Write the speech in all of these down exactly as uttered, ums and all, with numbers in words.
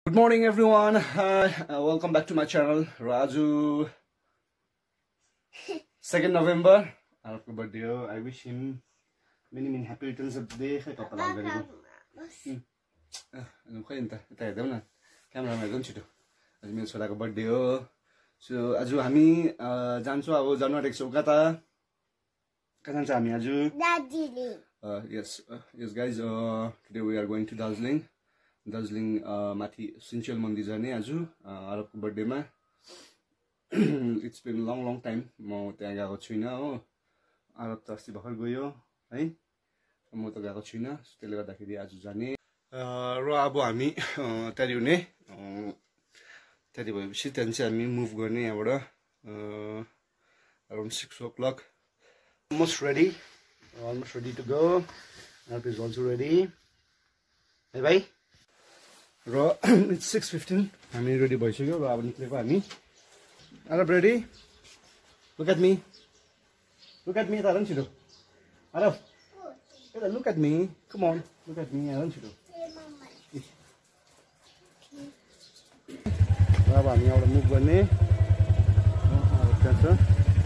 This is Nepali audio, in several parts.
Good morning everyone. Uh, uh, welcome back to my channel. Raju. second November. Happy birthday. I wish him many many happy returns of the day. Papa la gari. Hmm. Khoi enta eta हेर्दै न क्यामेरामा हेर्दै छिटो आज मेरो छोराको बर्थडे हो सो आज हामी जान्छौँ अब जनवरी एक सौ कता कहाँ जान्छ हामी आज Darjeeling yes yes guys uh, today we are going to Darjeeling Darjeeling माथि सिन्चेल मन्दिर जाने आज आरबको बर्थडेमा it's been long long time म त्यहाँ गएको छुइनँ हो आरब त अस्ति भर्खर गयो है म त गएको छुइनँ त्यसले गर्दाखेरि आज जाने र अब हामी तयारी हुने तयारी भएपछि त्यहाँदेखि चाहिँ हामी मुभ गर्ने यहाँबाट around six o'clock almost ready almost ready to go Aarab is also ready है भाइ र इट्स सिक्स फिफ्टिन हामी रेडी भइसक्यो र अब निक्लेको हामी Aarab ready look at me look at me यता हेर न छिटो आरब यता look at me come on look at me हेर न छिटो र अब हामी यहाँबाट मुभ गर्ने त्यहाँ छ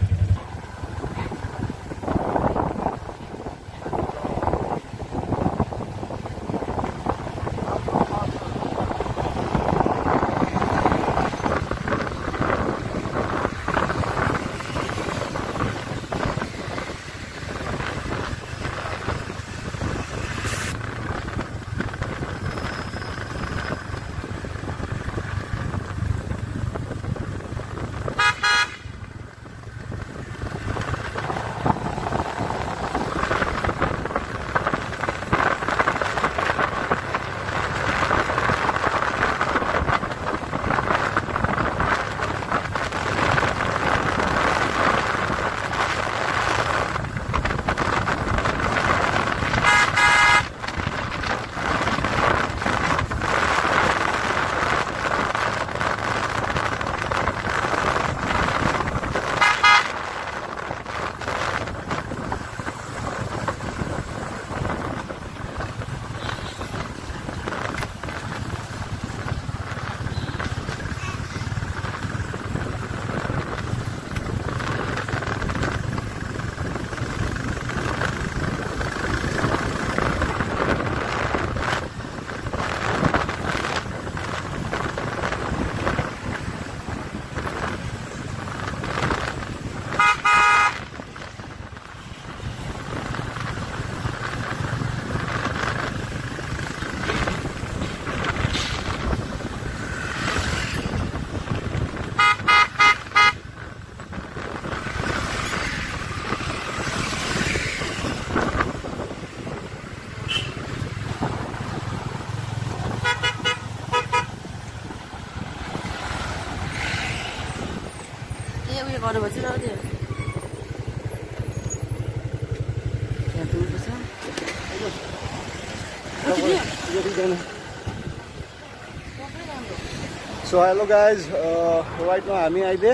So hello guys, uh, right now हामी अहिले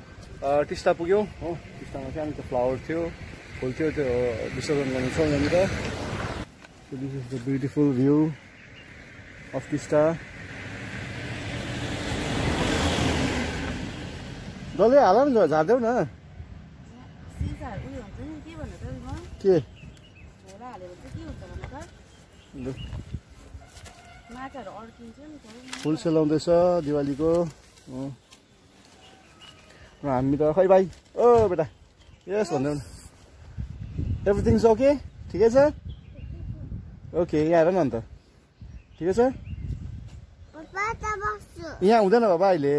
टिस्टा पुग्यौँ हो टिस्टामा सानो त्यो फ्लावर थियो फुल थियो त्यो विसर्जन गर्नु छ यहाँनिर So this is the beautiful view of Teesta जसले हाल न झार्देऊ न के फुल सेलाउँदैछ दिवालीको र हामी त खै भाइ ओ बेटा यस भन्दै एभ्रिथिङ छ ओके ठिकै छ ओके यहाँ हेर न अन्त ठिकै छ यहाँ हुँदैन बाबा अहिले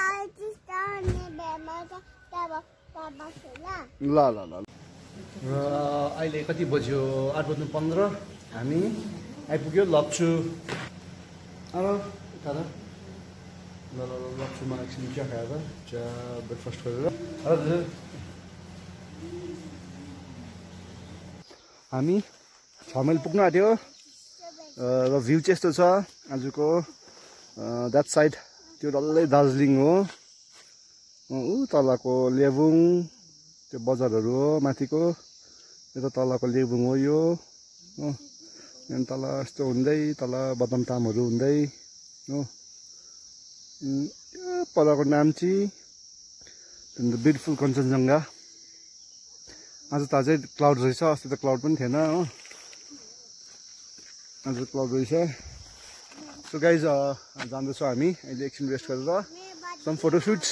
ल ल ल र अहिले कति बज्यो आठ बज्नु पन्ध्र हामी आइपुग्यो लप्चु अब यता ल ल ल लप्चुमा एकछिन चिया खाएर चिया ब्रेकफास्ट गरेर हजुर हामी छ माइल पुग्नु आँट्यो र भ्यू चाहिँ यस्तो छ आजको द्याट साइड त्यो डल्लै दार्जिलिङ हो ऊ तलको लेबुङ त्यो बजारहरू हो माथिको यता तलको लेबुङ हो यो हो अनि तल यस्तो हुँदै तल बदमतामहरू हुँदै हो पलको नाम्ची ब्युटिफुल कञ्चनजङ्घा आज त अझै क्लाउड रहेछ अस्ति त क्लाउड पनि थिएन हो आज क्लाउड रहेछ सो गाइज जाँदैछौँ हामी अहिले एकछिन रेस्ट गरेर सम फोटोसुट्स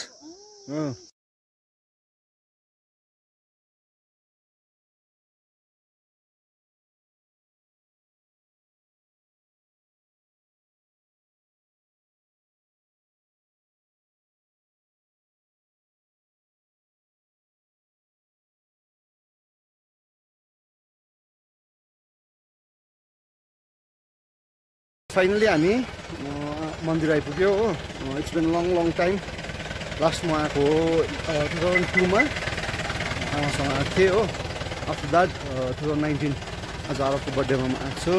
फाइनली हामी मन्दिर आइपुग्यो हो it's been long long time last म आएको हो टु थाउजन्ड टूमा आमासँग आएको थिएँ हो after that two thousand nineteen आज आरबको बर्थडेमा म आएको छु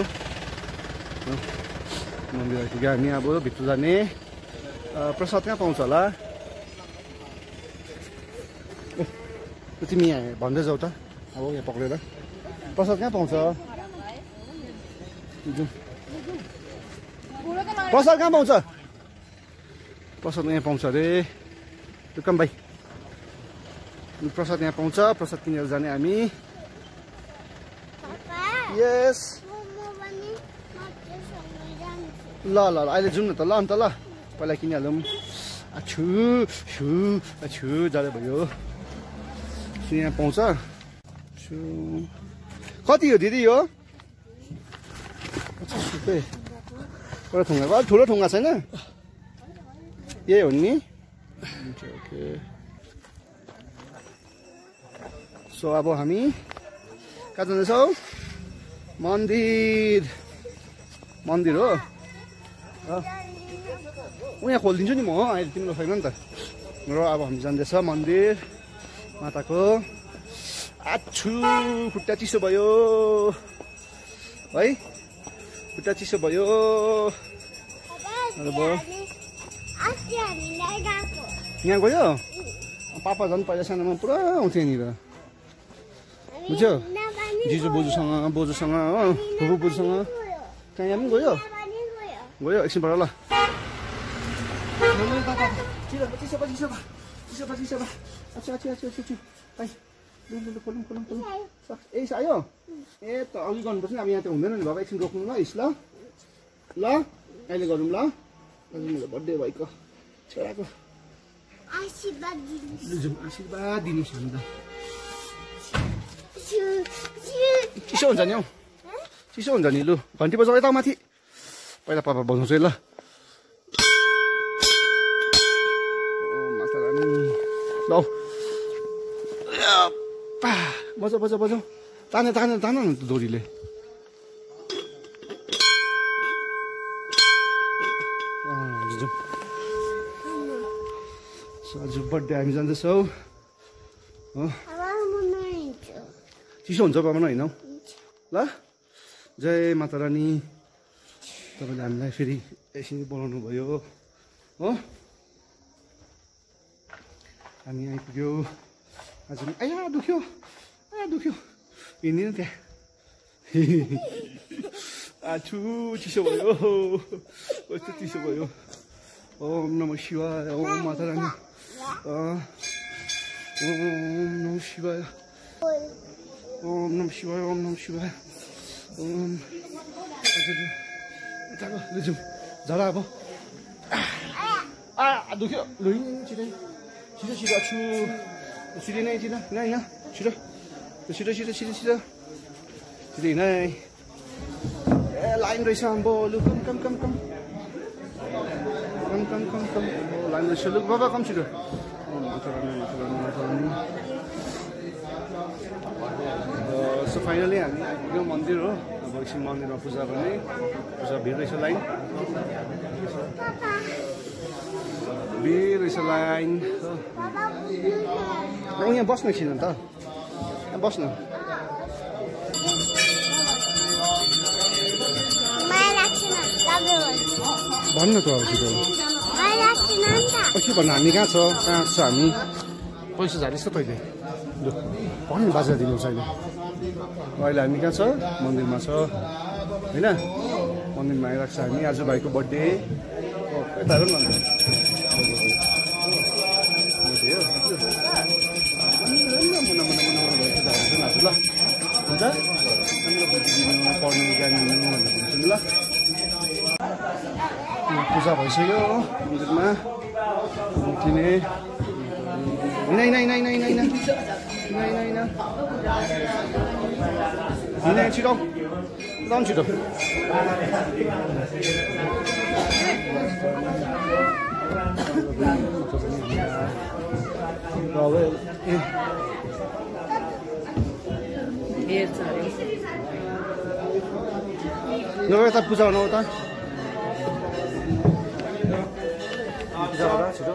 मन्दिर आइपुग्यो हामी अब भित्र जाने प्रसाद कहाँ पाउँछ होला तिमी यहाँ भन्दै जाऊ त अब यहाँ पक्रेर प्रसाद कहाँ पाउँछ प्रसाद कहाँ पाउँछ प्रसाद यहाँ पाउँछ अरे दुकान भाइ प्रसाद यहाँ पाउँछ प्रसाद किनेर जाने हामी यस ल ल ल अहिले जाउँ न त ल अन्त ल पहिला किनिहालौँ छु छु छु जाँदै भयो सु यहाँ पाउँछ सु कति हो दिदी यो पचास रुपियाँ एउटा ठुङ्गाको अलिक ठुलो ठुङ्गा छैन यही हो नि ओके सो अब हामी कहाँ जाँदैछौँ मन्दिर मन्दिर हो ऊ यहाँ खोलिदिन्छु नि म अहिले तिम्रो छैन नि त र अब हामी जाँदैछ मन्दिर माताको आछु खुट्टा चिसो भयो है खुट्टा चिसो भयो यहाँ गयो पापा झन् पहिला सानोमा पुरा आउँथ्यो यहाँनिर बुझ्यो जिजु बोजूसँग बोजूसँग हो फुपू बोजूसँग कहाँ यहाँ पनि गयो गयो एकछिनबाट ल ए आयो ए त अघि गर्नुपर्छ नि अब यहाँ त हुँदैन नि बाबा एकछिन रोक्नु ल इस ल ल अहिले गरौँ ल आज मेरो बर्थडे भएको छोराको आशीर्वाद आशीर्वाद दिनुहोस् हामी त चिसो हुन्छ नि हौ चिसो हुन्छ नि लु घन्टी बजाऊ यता माथि पहिला पापा बजाउँछु है ल माता रानी ल बजाऊ बजाऊ बजाऊ ताने ताने तान न त डोरीले आज बर्थडे हामी जाँदैछौँ चिसो हुन्छ पापा होइन हौ ल जय माता रानी तपाईँले हामीलाई फेरि यसरी बोलाउनु भयो हो हामी आइपुग्यो आज आया दुख्यो आया दुख्यो हिँड्दिनँ त्यहाँ आछु चिसो भयो कस्तो चिसो भयो ओम नमः शिवाय ओम माता रानी ओम नमः शिवाय ओम नमः शिवाय ओम नमः शिवाय ओम यताको लु झरा अब आ दुख्यो लु छिटो छिटो छिटो छु छिटो नै छिटो हिँड हिँड छिटो छिटो छिटो छिटो छिटो छिटो हिँड ए लाइन रहेछ अम्बो लु कम कम कम कम कम कम कम कम लाइन रहेछ लु बाबा कम छिटो माता रानी माता रानी माता रानी सो फाइनली हामी आइपुग्यौँ मन्दिर हो अब एकछिन मन्दिरमा पूजा गर्ने पूजा भिड रहेछ लाइन भिड रहेछ लाइन हो यहाँ बस्नु एकछिन अन्त यहाँ बस्नु भन्नु त अब छिटो पछि भन्नु हामी कहाँ छ कहाँ छ हामी पैसा झारिस् त तैँले लु भन्नु बाजा दिनुहोस् अहिले अहिले हामी कहाँ छ मन्दिरमा छ होइन मन्दिरमा आइरहेको छ हामी आज भाइको बर्थडे यता हेरौँ न थियो हजुर मुना मुना मुना मुना भएको छ ल हुन्छ अनि बुझिदिनु पढ्नु जान्नु भनेर भन्छु ल पूजा भइसक्यो मन्दिरमा उठिने नै नै नै नै नै नै नै नै नै नै छिटो एकदम छिटो नगयो यता पूजा गर्नु उता पूजा गर छिटो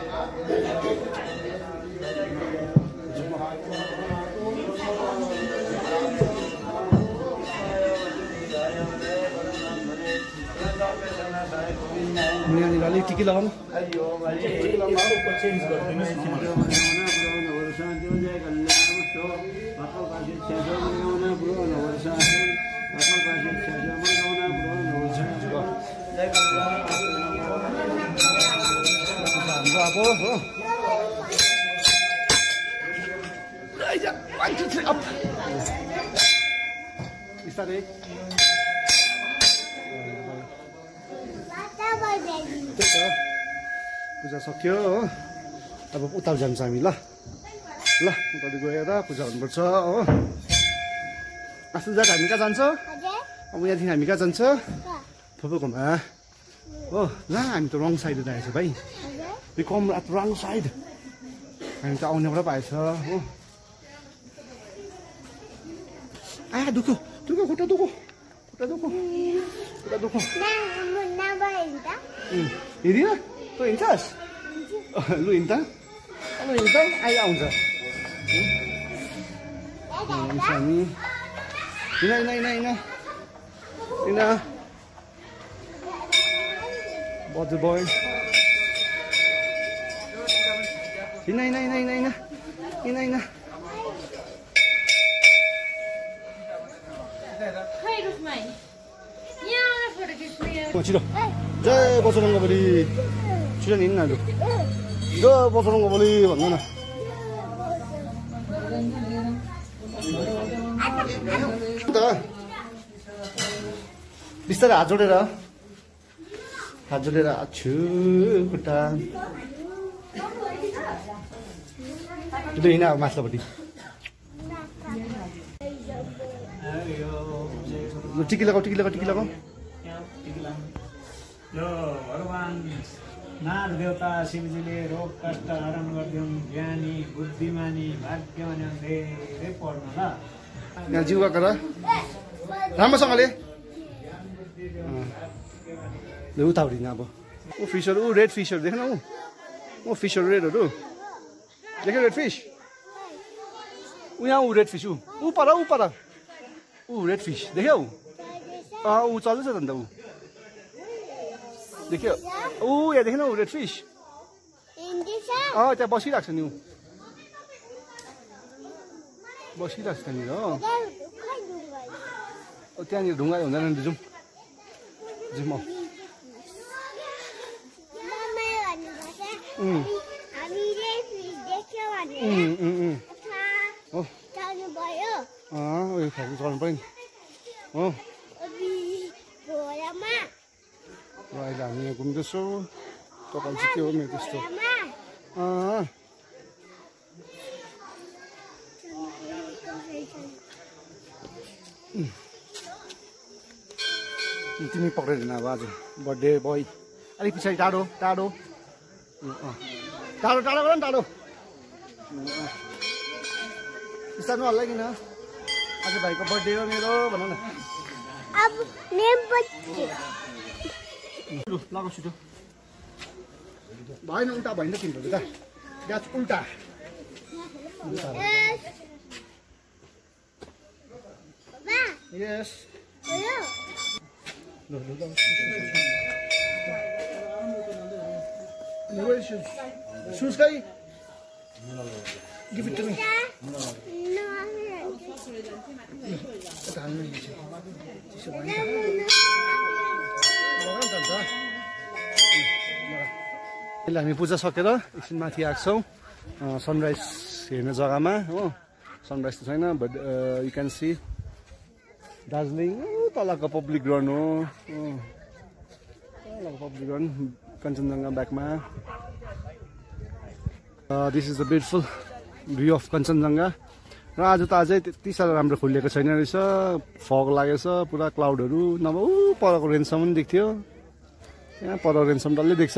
यहाँनिर अलिक टिकी लगाउनु अब हो बिस्तारै पूजा सक्यो हो अब उता जान्छ हामी ल ल उता गएर पूजा गर्नुपर्छ हो आफू जात हामी कहाँ जान्छ अब यहाँदेखि हामी कहाँ जान्छ फुपूकोमा हो ल हामी त रङ साइड आएछ भाइ we come at wrong side हामी त आउनेबाट पो आएछ हो आ दुखो दुखो खुट्टा दुखो खुट्टा दुखो खुट्टा दुखो हिँडिन तँ हिँड्छस् लु हिँड्दा लु हिँड्दा आइ आउँछ हुन्छ हामी हिँड हिँड हिँड हिँड हिँड बजु बोय हिँड हिँड हिँड हिँड हिँड हिँड हिँड छिटो जय बजरङ्गबली छिटो हिँड्न लु जय बजरङ्गबली भन्नु न त बिस्तारै हात जोडेर हात जोडेर छु खुट्टा छिटो हिँड अब माथिल्लोपट्टि लु टिकी लगाऊ टिकी लगाऊ टिकी लगाऊ ल भगवान् नाग देवता शिवजीले रोग कष्ट हरण गरिदिउन् ज्ञानी बुद्धिमानी भाग्यमानी धेरै पढ्नु ल यहाँ जिउ गर राम्रोसँगले ल उता उठिन अब ऊ फिसहरू ऊ रेड फिसहरू देखेन ऊ ऊ फिसहरू रेडहरू देख्यो रेड फिस ऊ यहाँ ऊ रेड फिस ऊ ऊ पर ऊ पर ऊ रेड फिस देख्यौ अँ ऊ चल्दैछ त अन्त ऊ देख्यो ऊ यहाँ देखेन ऊ रेड फिस अँ त्यहाँ बसिरहेको छ नि ऊ बसिरहेको छ त्यहाँनिर हो त्यहाँनिर ढुङ्गा हुँदैन नि जाउँ जाउँ हो उयो खानु चल्नु पऱ्यो नि हो र अहिले हामी यहाँ घुम्दैछौँ तपाईँ चाहिँ के हो मेरो त्यस्तो अँ तिमी पक्रिँदैन अब आज बर्थडे बोय अलिक पछाडि टाढो टाढो टाढो टाढो गर नि टाढो बिस्तारो हल्लाइकिन आज भाइको बर्थडे हो मेरो भन न लगाउ छिटो भएन उल्टा भएन तिम्रो त ग्यास उल्टा यस shoes kay give it to me अहिले हामी पूजा सकेर एकछिन माथि आएको छौँ सनराइज हेर्ने जग्गामा हो सनराइज त छैन but you can see Darjeeling तलको पब्लिक ग्राउन्ड हो तलको पब्लिक ग्राउन्ड कञ्चनजङ्घा ब्याकमा this is the beautiful view of Kanchenjunga र आज त अझै त्यति साह्रो राम्रो खुलिएको छैन रहेछ फग लागेछ पुरा क्लाउडहरू नभए ऊ परको रेन्जसम्म पनि देख्थ्यो यहाँ पर रेन्जसम्म डल्लै देख्छ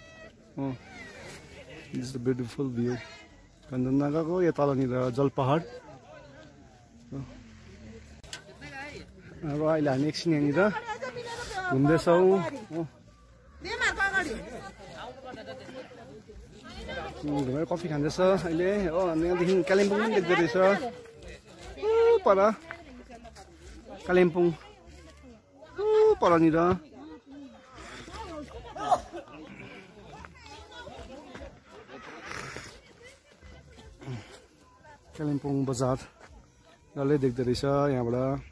this is the beautiful view कञ्चनजङ्घाको यो तलनिर जल पहाड र अहिले हामी एकछिन यहाँनिर घुम्दैछौँ घुमेर कफी खाँदैछ अहिले हो अनि यहाँदेखि कालिम्पोङ पनि देख्दो रहेछ पर कालिम्पोङ परनिर कालिम्पोङ बजार डल्लै देख्दो रहेछ यहाँबाट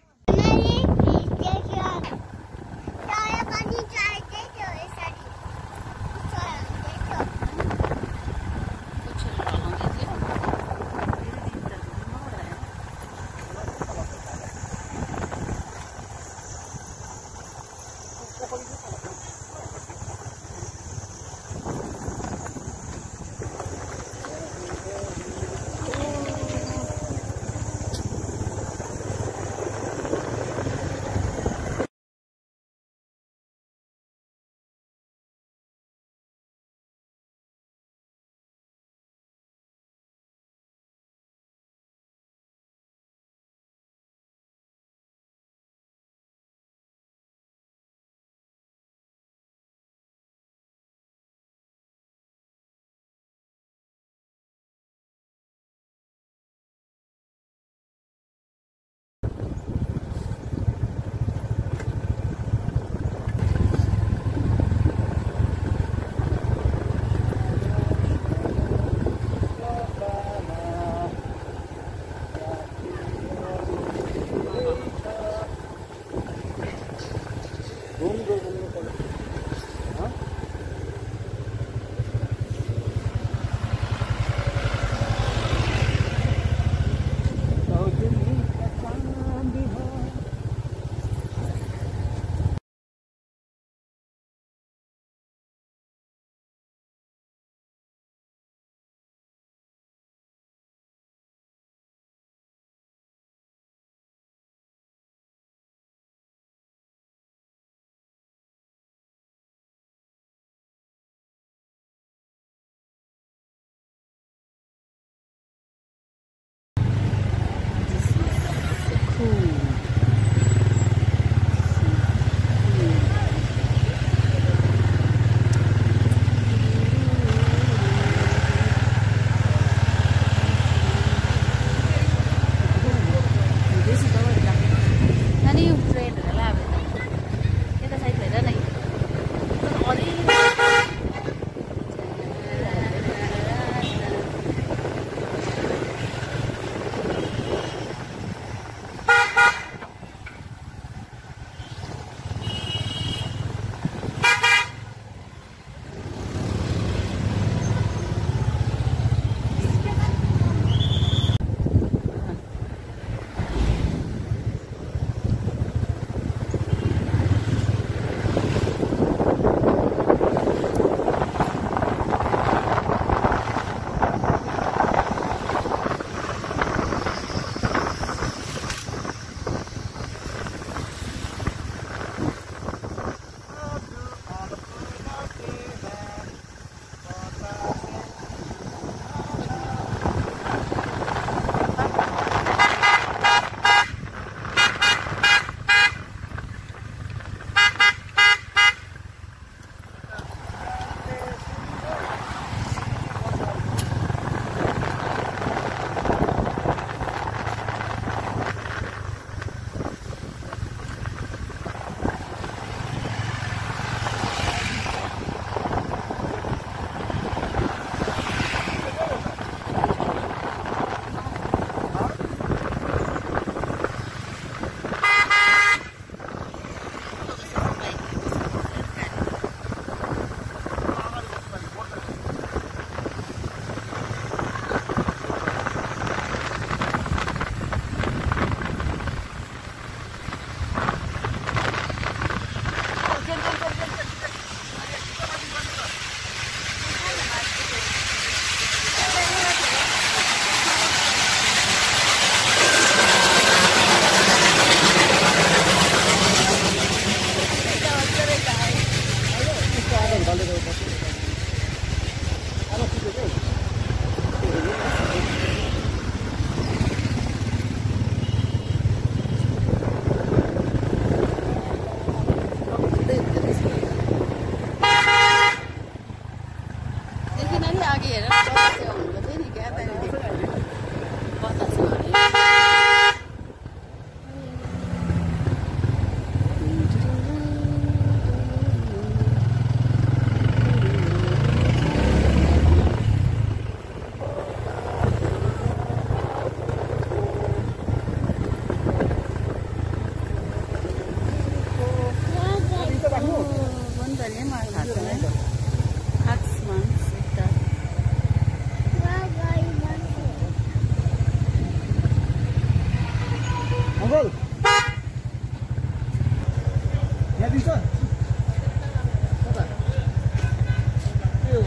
यहाँ दिन्छ कता त्यो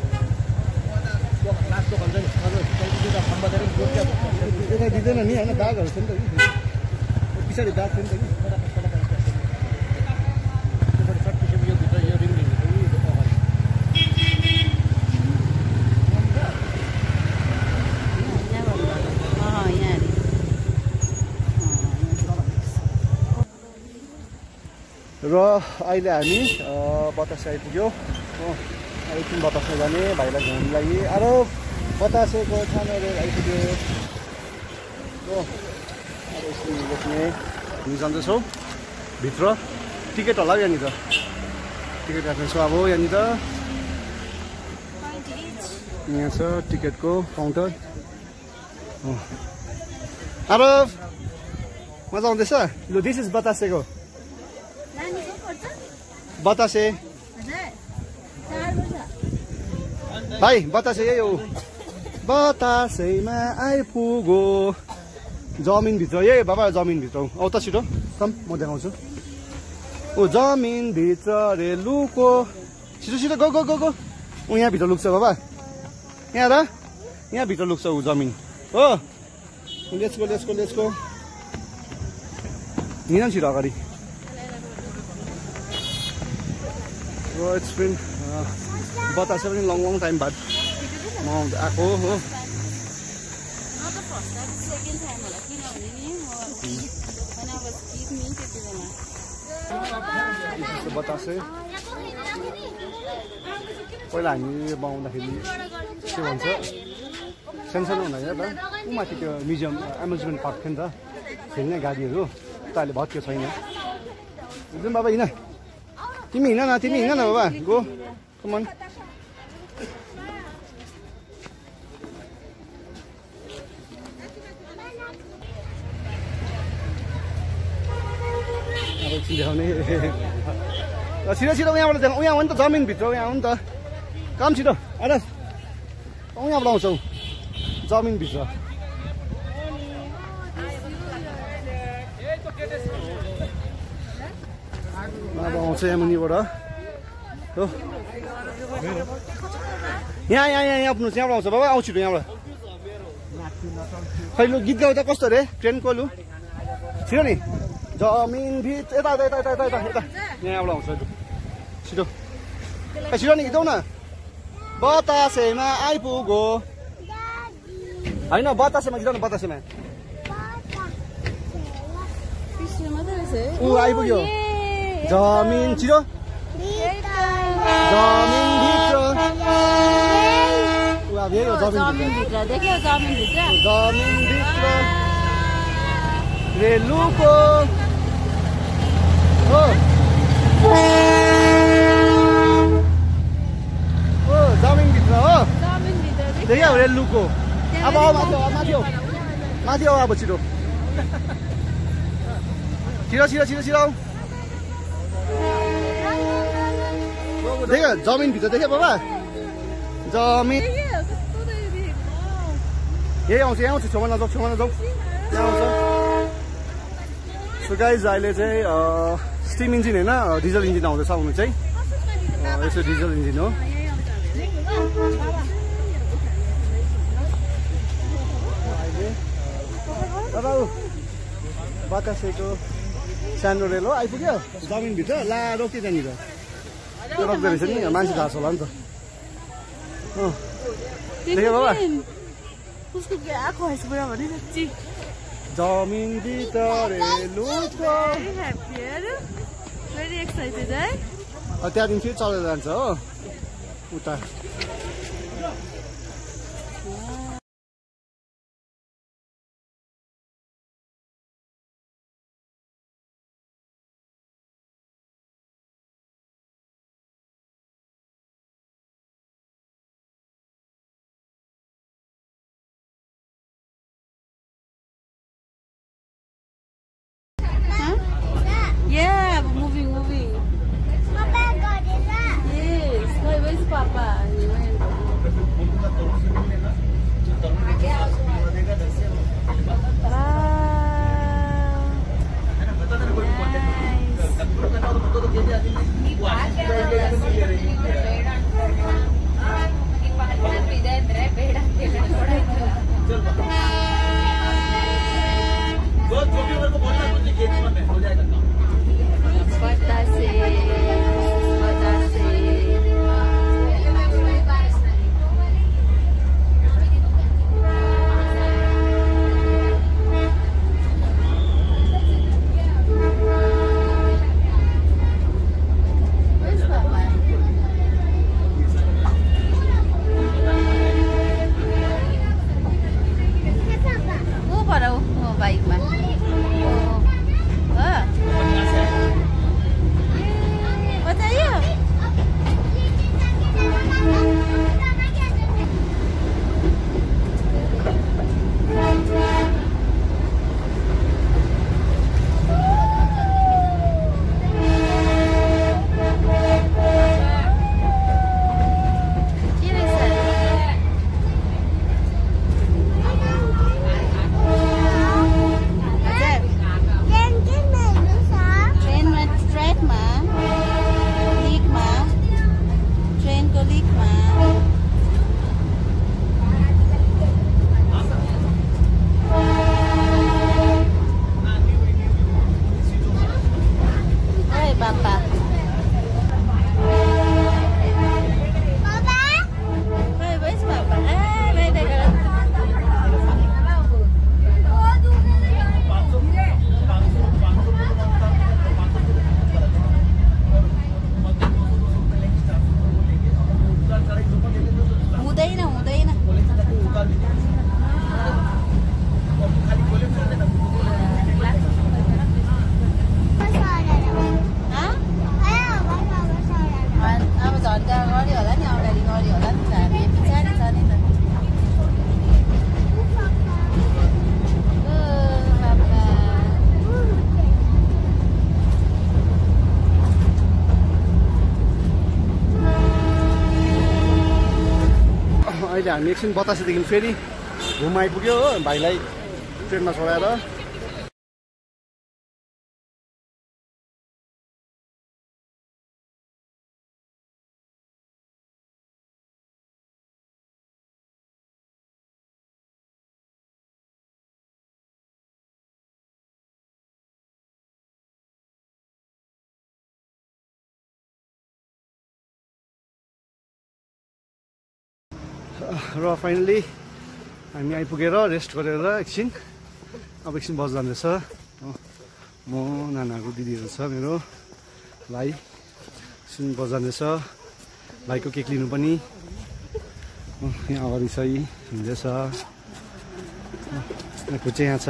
लास्ट दोकान चाहिँ हजुर दुईवटा खम्बा धेरै यता दिँदैन नि होइन दागहरू छ नि त कि पछाडि दाग थियो नि त कि यो भित्र यो रिङ रिङ र अहिले हामी बतासे आइपुग्यो हो एकछिन बतासे जाने भाइलाई घुम्नु लागि अरू बतासेको सानो रेल आइपुग्यो हो अब एकछिन लेख्ने हामी जाँदैछौँ भित्र टिकट होला यहाँनिर टिकट काट्नेछौँ अब यहाँनिर यहाँ छ टिकटको काउन्टर अरू मजा आउँदैछ लु दिस इज बतासेको बतासे भाइ बतासे यही हो बतासेमा आइपुगो जमिनभित्र यही बाबा जमिनभित्र औ त छिटो कम म देखाउँछु ऊ जमिनभित्र रेलुको छिटो छिटो गो गो गो गो ऊ यहाँभित्र लुक्छ बाबा यहाँ र यहाँभित्र लुक्छ ऊ जमिन हो लेट्सको लेट्सको लेट्सको हिँड छिटो अगाडि So it's been uh, बतासे पनि long long time बाद म आएको हो बतासे पहिला हामी बनाउँदाखेरि के भन्छ सानसानो हुँदाखेरि त ऊ माथि त्यो म्युजियम एम्युजमेन्ट पार्क थियो नि त खेल्ने गाडीहरू त अहिले भत्कियो छैन एकदम बाबा हिँड तिमी हिँड न तिमी हिँड न बाबा गो कमन अब एकछिन देखाउने छिटो छिटो उहाँबाट देखाउ उहाँ हो नि त जमिनभित्र उहाँ हो नि त काम छिटो आएर उहाँबाट आउँछौ जमिनभित्र अब आउँछ यहाँ मुनिबाट हो यहाँ यहाँ यहाँ आफ्नो यहाँबाट आउँछ बाबा आउँछु यहाँबाट खै लु गीत गाउँदा कस्तो अरे ट्रेनको लु छिटो नि जमिन भित्र यता यता यता यता यता यता यहाँबाट आउँछ छिटो खै छिटो नि गीत गाउँ न बतासेमा आइपुगो होइन बतासेमा गीत गाउँ न बतासेमा ऊ आइपुग्यो जमिन छिटो जमिन भित्र अब यही हो जमिन भित्र देख्यो जमिन भित्र जमिन भित्र रेलुको हो हो जमिन भित्र हो जमिन भित्र देख्यो रेलुको अब आऊ माथि माथि आऊ माथि आऊ अब छिटो छिटो छिटो छिटो छिटो देख्यो जमिन भित्र देख्यो बाबा जमिन यही आउँछ यहाँ आउँछ छेउमा नजाऊ छेउमा नजाऊ यहाँ आउँछ सो गाइज अहिले चाहिँ स्टिम इन्जिन होइन डिजल इन्जिन आउँदैछ आउनु चाहिँ यसो डिजल इन्जिन हो दादा बतासेको सानो रेल हो आइपुग्यो जमिनभित्र ला रोक्यो त्यहाँनिर त्यो रोक्दो रहेछ नि मान्छे थाहा छ होला नि त देख्यो बाबा जमिन भित्र रेलुको त्यहाँदेखि फेरि चलेर जान्छ हो उता Yeah, moving, moving. Papa got it. Yes. Where's Papa? He went. अहिले हामी एकछिन बतासेदेखि फेरि घुम आइपुग्यो हो भाइलाई ट्रेनमा छोडाएर। र फाइनली हामी आइपुगेर रेस्ट गरेर एकछिन अब एकछिन बस जाँदैछ। म नानाको दिदीहरू छ मेरो भाइ एकछिन बस जाँदैछ। भाइको केक लिनु पनि यहाँ अगाडि छ हिँड्दैछ। यहाँको चाहिँ यहाँ छ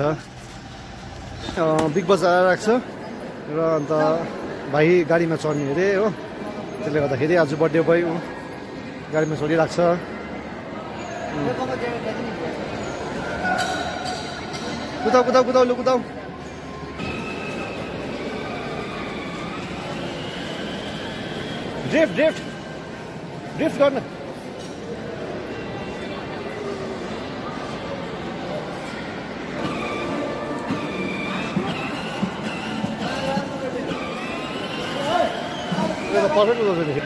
बिग बजार राख्छ र अन्त भाइ गाडीमा चढ्ने अरे हो, त्यसले गर्दाखेरि आज बर्थडे भयो गाडीमा चढिरहेको छ। कुदाउ कुदाउ कुदाउ लु कुदाउ। ड्रिफ्ट ड्रिफ्ट ड्रिफ्ट गर्न। पर्फेक्ट कुदाउँछ नि।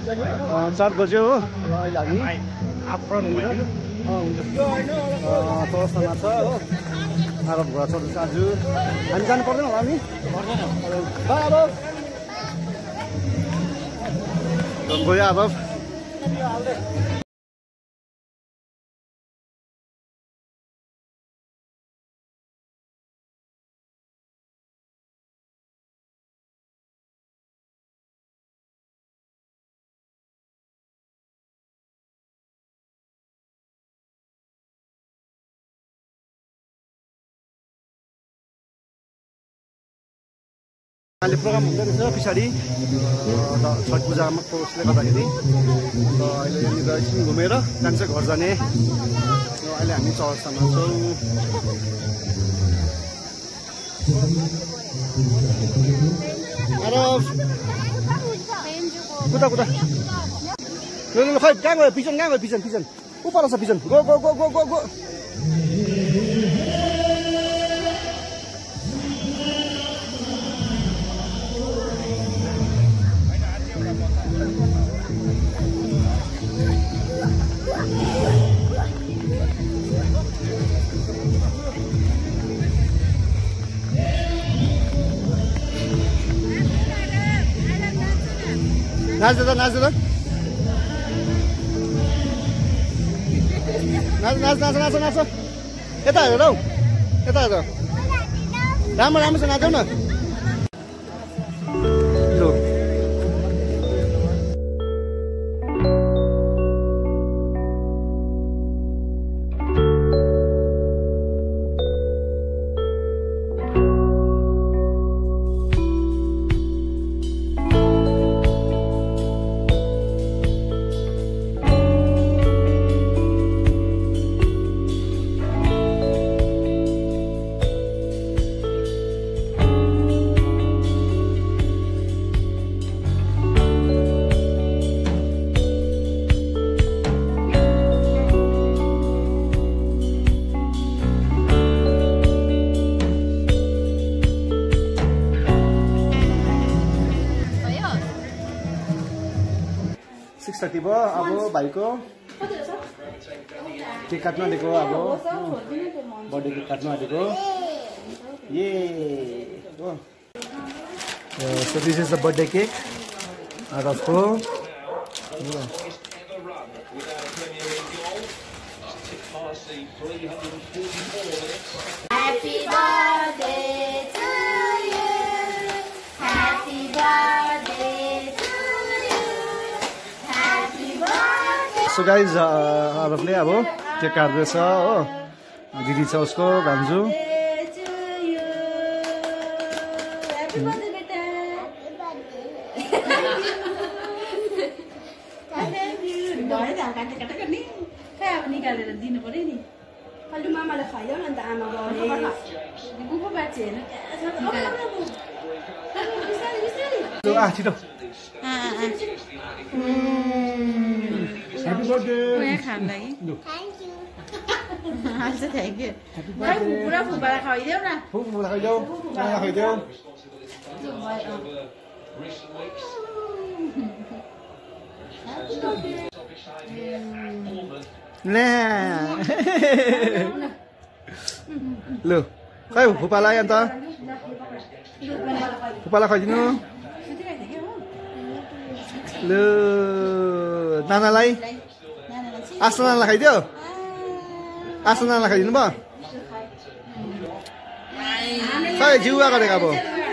चार बज्यो हो अहिले हामी चौरस्तामा छ हो आरब घर चल्दैछ आज हामी जानु पर्दैन होला हामी गयो आरब अहिले प्रोग्राम हुँदै रहेछ पछाडि छठ पूजाको उसले गर्दाखेरि अन्त अहिले यहाँनिर एकछिन घुमेर जान्छ घर जाने अहिले हामी चौरस्तामा छौँ कुता कुता ल ल खै कहाँ गयो पिछन कहाँ गयो पिछन पिछन ऊ पर छ पिछन go go go go go go नाच दादा नाच दादा नाच नाच नाच नाच नाच यता हेर हौ यता हेर राम्रो राम्रोसँग नाचौ न लु सिक्स थर्टी भयो अब भाइको केक काट्नु आँटेको अब बर्थडे केक काट्नु आँटेको ए हो so this is the birthday cake आरबको Happy birthday to you. Happy birthday to you. Happy birthday. So guys आरबले अब केक काट्दैछ हो दिदी छ उसको भान्जु to you. Happy birthday, beta. Thank you. भयो त काटे काटे गर्ने खै अब निकालेर दिनु पर्यो नि अलि मामाले खाइदेऊ न त आमा बाउले गुफा बाँचे हेर्नु आ छिटो ह्यापी बर्थडे थ्याङ्क यू हाल्छ थ्याङ्क यू पुरा फुपालाई खुवाइदेऊ न फुपूलाई खाइदेऊ नाना खाइदेऊ लु खै फुपालाई अन्त फुपालाई खुवाइदिनु लु नानालाई आस्था नानालाई खाइदियो आस्था नानालाई खाइदिनु भयो खै जिउवा गरेको अब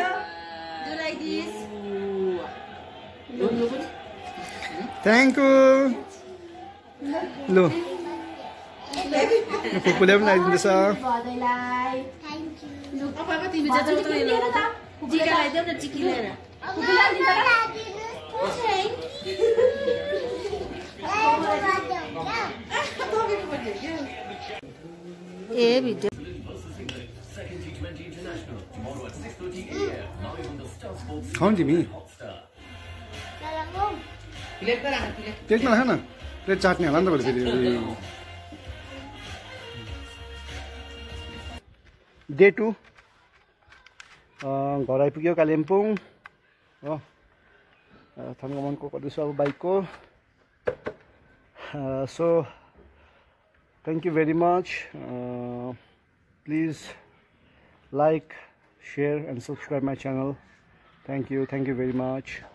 थ्याङ्क यू लु फुपूले पनि लगाइदिँदैछ ए भिडियो खाऊ नि तिमी प्लेटमा राख न प्लेट चाट्ने होला नि त फेरि डे टू घर आइपुग्यो कालिम्पोङ हो थन्गमनको गर्दैछु अब बाइकको so thank you very much please like share and subscribe my channel. Thank you thank you very much.